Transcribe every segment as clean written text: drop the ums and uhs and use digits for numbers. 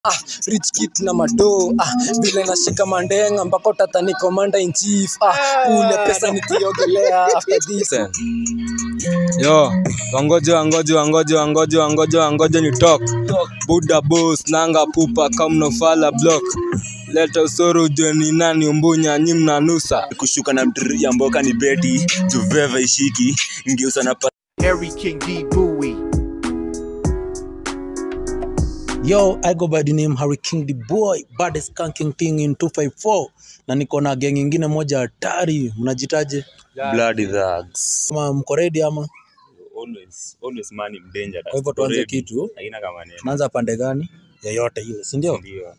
Rich kid na mado vile nashika mandenga mpaka tatani commander in chief kule pesa nikiogelea after this. Yo, wangoje ni talk. Buddha boss nanga pupa kama no fala block. Leta usoro jeni nani umbunya nyimna nusa. Kushuka na mtri ya mboka ni beti, juveva ishiki, ngeusa na Harry King D Bowie. Yo, I go by the name Harry King the boy, baddest skanking thing in 254. Na niko na gang nyingine moja hatari, mnajitaje? Bloody Thugs. Kama mko ready ama? Always man in danger. Kwa hivyo tuanze kitu. Haina kama neno. Tuanza pande gani? Yoyote ile, si ndio? Ndio.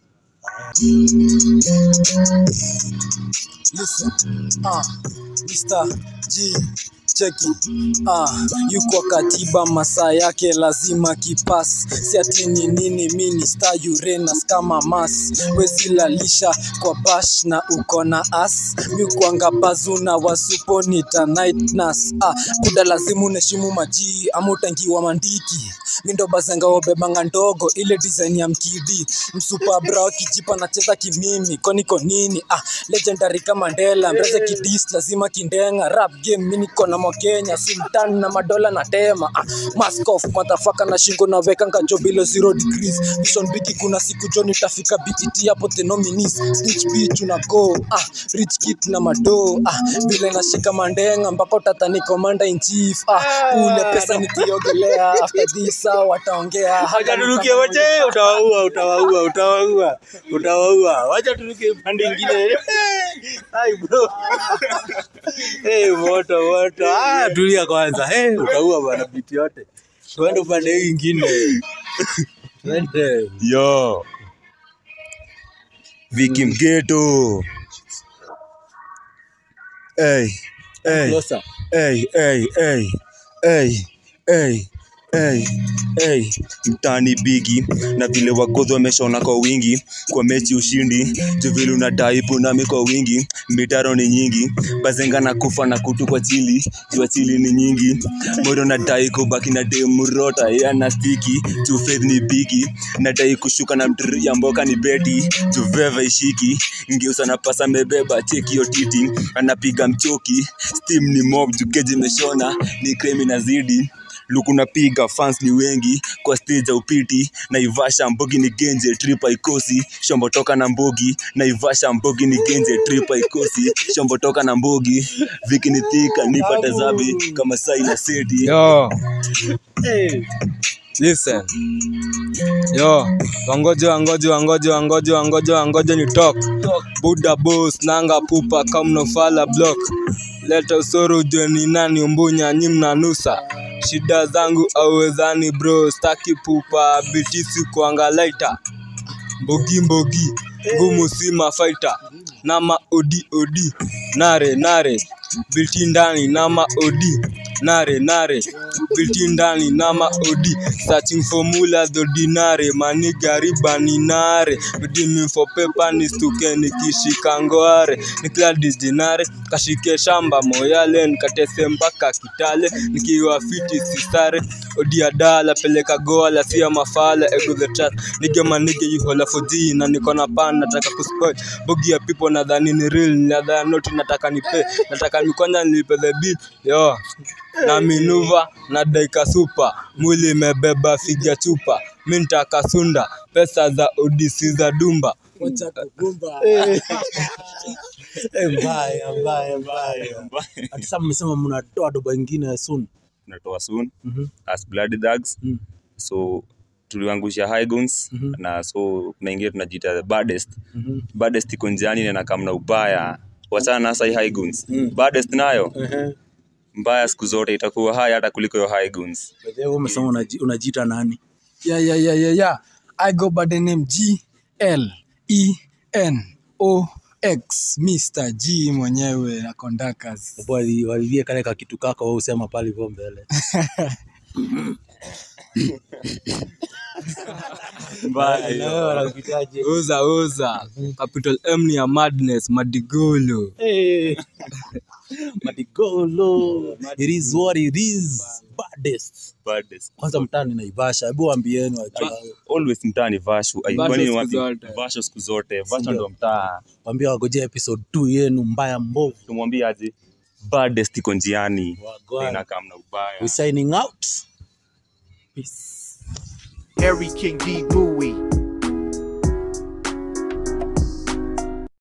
Listen, Mr. G cheki, yuko katiba masaa yake lazima kipas. Si ati ni nini minister Uranus kama mas. Wezi lalisha kwa bash na uko na as. Miukwanga bazuna wasupo nita night nurse. Kuda lazimu neshimu maji amutangiwa mandiki. Mindo bazanga wabebanga ndogo ile design ya mkidi. Msupa bro kijipa nacheza kimimi koniko nini. Legendary kama Mandela mbreze kidis lazima kindenga. Rap game mini kona Kenya sultan na madola na tema. Mask off motherfucker na shingo na weka nganjo below 0 degrees. Mission biki kuna siku Johnny tafika BET hapo the nominees. Snitch bitch una go. Rich kid na mado vile nashika mandenga mpaka tatani commander in chief. Kule pesa nikiogelea after this wataongea. Haja turukie wache utawaua. Wacha turukie pande nyingine. Hai bro. Hey moto. Tulia kwanza. Utaua bwana biti yote. Twende upande hii nyingine. Twende. Yo. Viki Mgeto. Mtani bigi na vile wagodho wameshona kwa wingi kwa mechi ushindi juvili unadaibu nami kwa wingi mitaro ni nyingi bazenga na kufa na kutu kwa chili jua chili ni nyingi moro na dai kubaki na demu rota ya na stiki faith ni bigi na dai kushuka na mtri ya mboka ni beti juveva ishiki ngeusa na pasa mebeba cheki yo titi anapiga mchoki steam ni mob jukeji meshona ni kremi na zidi luku napiga fans ni wengi kwa stage ya upiti. Naivasha mbogi ni genje tripa ikosi shombo toka na mbogi. Naivasha mbogi ni genje tripa ikosi shombo toka na mbogi. Viki ni thika nipata zabi kama sai na seti. Yo, listen. Yo, wangoje ni talk. Buddha boss nanga pupa kama no fala block. Leta usoro jeni nani umbunya nyimna nusa. Shida zangu awezani bro, staki pupa bitisi kuangalaita. Mbogi ngumu sima fighter. Nama odi nare bilti ndani nama odi nare bilti ndani nama odi searching formula the ordinary mani gariba ni nare bidimi for paper ni stuke nikishika ngoare nikla dinare kashike shamba moyale nikatese mpaka Kitale nikiwa fiti sisare odi adala peleka goala sia mafala ego the chat nige manige yuhola foji na niko na pan nataka kuspoil bogi ya people nadhani ni real nadhani not nataka nipe nataka nikwanja nilipe the bill. Yo, na minuva na daika super mwili mebeba figa chupa minta kasunda pesa za odisi za dumba Wacha kugumba. Mbaya. Ati sasa mmesema mnatoa doba nyingine soon. Tunatoa soon as Bloody Thugs. So tuliangusha high guns na so tunaingia tunajiita the baddest. Baddest iko njiani na kama na ubaya. Wachana na sai high guns. Baddest nayo. Mbaya siku zote itakuwa high hata kuliko yo high guns. Wewe umesema unajiita nani? Yeah. I go by the name GLENOX Mr. G mwenyewe na conductors. Walivie kale ka kitu kako wewe usema pale hivyo mbele. Mbaya Na hiyo. wewe wanakuitaje? Oza. Capital M ni ya madness, madigolo. Hey. Madigolo. It is what it is. Baddest. Kwanza mtani Naivasha. Hebu waambieni wajua. Always mtaani Vashu. Vashu Kwani siku wapi? zote. Vashu siku zote. Vashu Ndio. ndo mtaa. Waambie wagoje episode 2 yenu mbaya mbovu. Tumwambie aje baddest iko njiani. Wagwan. Inakaa mna ubaya. We signing out. Peace. Harry King D. Bowie.